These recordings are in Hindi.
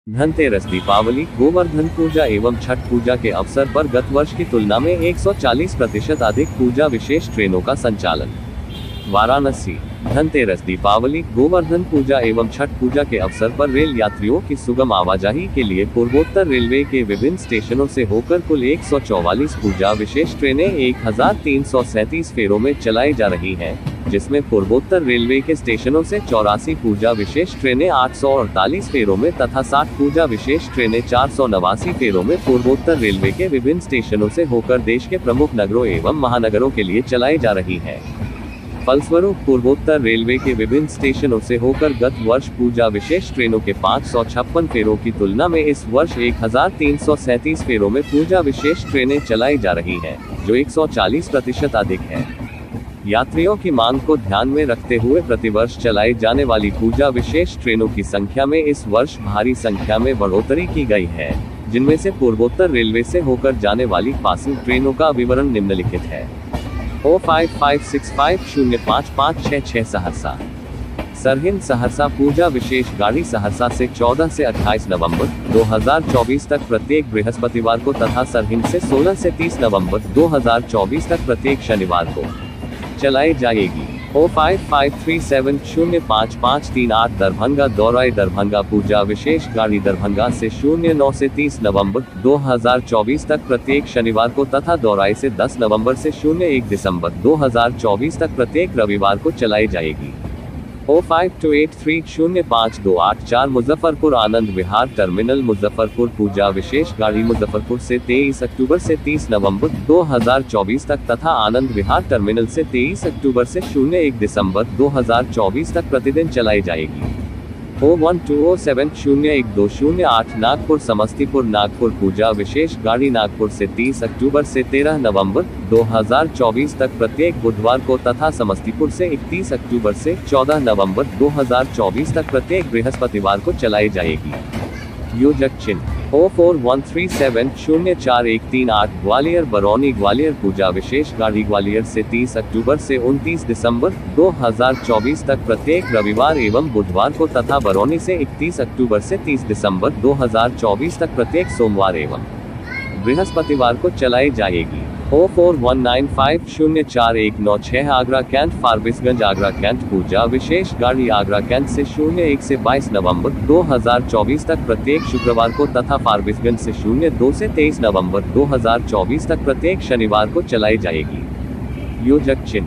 धनतेरस, दीपावली, गोवर्धन पूजा एवं छठ पूजा के अवसर पर गत वर्ष की तुलना में 140% अधिक पूजा विशेष ट्रेनों का संचालन। वाराणसी। धनतेरस, दीपावली, गोवर्धन पूजा एवं छठ पूजा के अवसर पर रेल यात्रियों की सुगम आवाजाही के लिए पूर्वोत्तर रेलवे के विभिन्न स्टेशनों से होकर कुल 144 पूजा विशेष ट्रेनें 1337 फेरों में चलाई जा रही हैं, जिसमें पूर्वोत्तर रेलवे के स्टेशनों से 84 पूजा विशेष ट्रेनें 848 फेरों में तथा 60 पूजा विशेष ट्रेनें 489 फेरों में पूर्वोत्तर रेलवे के विभिन्न स्टेशनों से होकर देश के प्रमुख नगरों एवं महानगरों के लिए चलाई जा रही है। फलस्वरूप पूर्वोत्तर रेलवे के विभिन्न स्टेशनों से होकर गत वर्ष पूजा विशेष ट्रेनों के 556 फेरों की तुलना में इस वर्ष 1337 फेरों में पूजा विशेष ट्रेनें चलाई जा रही हैं, जो 140% अधिक है। यात्रियों की मांग को ध्यान में रखते हुए प्रतिवर्ष चलाई जाने वाली पूजा विशेष ट्रेनों की संख्या में इस वर्ष भारी संख्या में बढ़ोतरी की गई है, जिनमें से पूर्वोत्तर रेलवे से होकर जाने वाली पासिंग ट्रेनों का विवरण निम्नलिखित है। 0556505566 सहरसा। सरहिंद सहरसा पूजा विशेष गाड़ी सहरसा से 14 से 28 नवंबर 2024 तक प्रत्येक बृहस्पतिवार को तथा सरहिंद से 16 से 30 नवंबर 2024 तक प्रत्येक शनिवार को चलाई जाएगी। 0553705538 दरभंगा दौराई दरभंगा पूजा विशेष गाड़ी दरभंगा से 09 से 30 नवंबर 2024 तक प्रत्येक शनिवार को तथा दौराई से 10 नवंबर से 01 दिसंबर 2024 तक प्रत्येक रविवार को चलाई जाएगी। 0528305284 मुजफ्फरपुर आनंद विहार टर्मिनल मुजफ्फरपुर पूजा विशेष गाड़ी मुजफ्फरपुर से 23 अक्टूबर से 30 नवंबर 2024 तक तथा आनंद विहार टर्मिनल से 23 अक्टूबर से 01 दिसंबर 2024 तक प्रतिदिन चलाई जाएगी। 0120701208 नागपुर समस्तीपुर नागपुर पूजा विशेष गाड़ी नागपुर से 30 अक्टूबर से 13 नवंबर 2024 तक प्रत्येक बुधवार को तथा समस्तीपुर से 31 अक्टूबर से 14 नवंबर 2024 तक प्रत्येक बृहस्पतिवार को चलाई जाएगी। योजक चिन्ह 0413704138 ग्वालियर बरौनी ग्वालियर पूजा विशेष गाड़ी ग्वालियर से 30 अक्टूबर से 29 दिसंबर 2024 तक प्रत्येक रविवार एवं बुधवार को तथा बरौनी से 31 अक्टूबर से 30 दिसंबर 2024 तक प्रत्येक सोमवार एवं बृहस्पतिवार को चलाई जाएगी। 0419504196 आगरा कैंट फारबिसगंज आगरा कैंट पूजा विशेष गाड़ी आगरा कैंट से 01 से 22 नवंबर 2024 तक प्रत्येक शुक्रवार को तथा फारबिसगंज से 02 से 23 नवंबर 2024 तक प्रत्येक शनिवार को चलाई जाएगी। योजक चिन्ह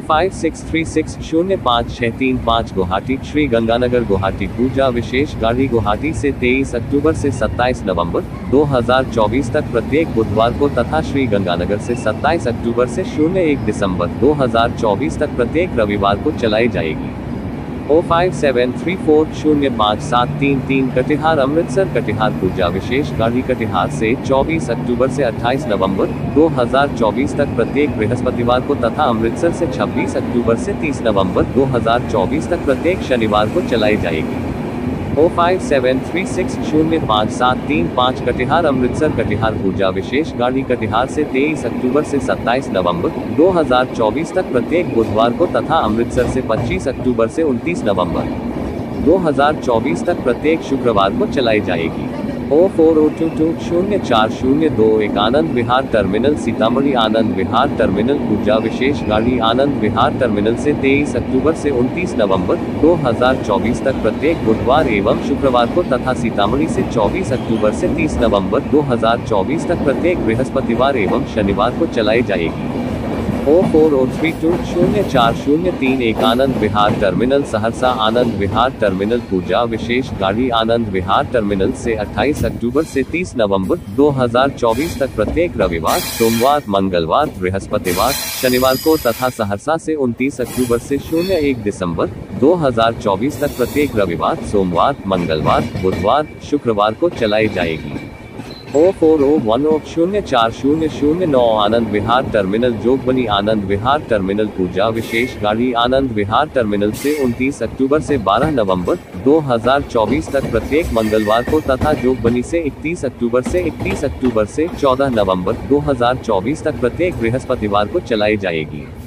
0563605635 गुवाहाटी श्री गंगानगर गुवाहाटी पूजा विशेष गाड़ी गुवाहाटी से 23 अक्टूबर से 27 नवंबर 2024 तक प्रत्येक बुधवार को तथा श्री गंगानगर से 27 अक्टूबर से 01 दिसंबर 2024 तक प्रत्येक रविवार को चलाई जाएगी। 0573405733 कटिहार अमृतसर कटिहार पूजा विशेष गाड़ी कटिहार से 24 अक्टूबर से 28 नवंबर 2024 तक प्रत्येक बृहस्पतिवार को तथा अमृतसर से 26 अक्टूबर से 30 नवंबर 2024 तक प्रत्येक शनिवार को चलाई जाएगी। 0573605735 कटिहार अमृतसर कटिहार पूजा विशेष गाड़ी कटिहार से 23 अक्टूबर से 27 नवंबर 2024 तक प्रत्येक बुधवार को तथा अमृतसर से 25 अक्टूबर से 29 नवंबर 2024 तक प्रत्येक शुक्रवार को चलाई जाएगी। 0402204021 आनंद विहार टर्मिनल सीतामढ़ी आनंद विहार टर्मिनल पूजा विशेष गाड़ी आनंद विहार टर्मिनल से 23 अक्टूबर से 29 नवंबर 2024 तक प्रत्येक बुधवार एवं शुक्रवार को तथा सीतामढ़ी से 24 अक्टूबर से 30 नवंबर 2024 तक प्रत्येक बृहस्पतिवार एवं शनिवार को चलाई जाएगी। 0403204031 आनंद विहार टर्मिनल सहरसा आनंद विहार टर्मिनल पूजा विशेष गाड़ी आनंद विहार टर्मिनल से 28 अक्टूबर से 30 नवंबर 2024 तक प्रत्येक रविवार सोमवार मंगलवार बृहस्पतिवार शनिवार को तथा सहरसा से 29 अक्टूबर से 01 दिसंबर 2024 तक प्रत्येक रविवार सोमवार मंगलवार बुधवार शुक्रवार को चलाई जाएगी। 0401040009 आनंद विहार टर्मिनल जोगबनी आनंद विहार टर्मिनल पूजा विशेष गाड़ी आनंद विहार टर्मिनल से 29 अक्टूबर से 12 नवंबर 2024 तक प्रत्येक मंगलवार को तथा जोगबनी से 31 अक्टूबर से 14 नवंबर 2024 तक प्रत्येक बृहस्पतिवार को चलाई जाएगी।